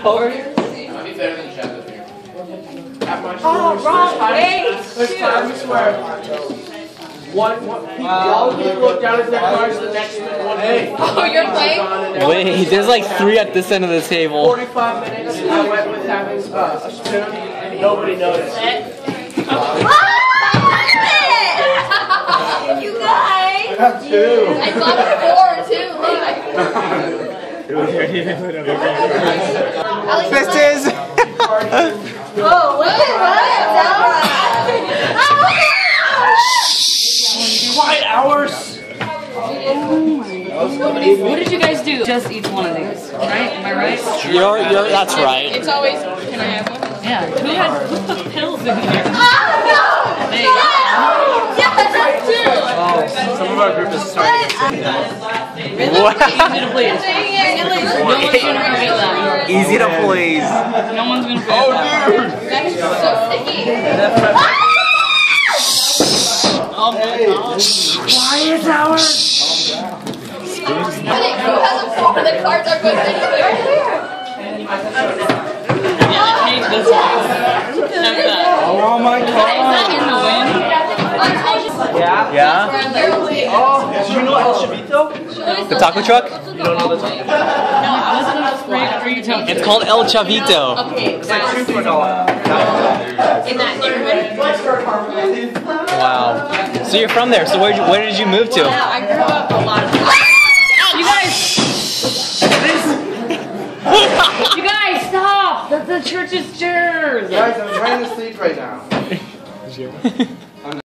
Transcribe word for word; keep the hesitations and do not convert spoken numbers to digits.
over. Oh, wrong way! This time, I swear. One, one, all of you look down at their cards, the next one. Hey. Oh, you're playing? Wait, there's like three at this end of the table. forty-five minutes, I went with having uh, a spoon, and nobody noticed. You guys! I have two. I got four too. This is. Oh, wait, what? Quiet hours. What did you guys do? Just each one of these, right? Am I right? You're, you're, that's right. It's always, can I have one? Yeah. Who had who put pills in there? Oh, no! Hey. Yeah, that's two! Some of our group is starting. What? Easy to please. No one's gonna forget that. Easy to please. No one's gonna forget that. That is so sticky. Oh my gosh. Quiet hours. Who has a four? The cards are good anywhere. Yeah, change this one. Like that. Oh my Is god. that in the wind? Yeah? Yeah? Oh, do you know El Chavito? The taco truck? You don't know the taco truck? No, what street are you talking It's called El Chavito. Okay, It's like two for a dollar. in that neighborhood. Wow. So you're from there. So where did you, where did you move to? Yeah, I grew up a lot of You guys! You guys, stop! The, the church is chairs! Guys, I'm trying to sleep right now.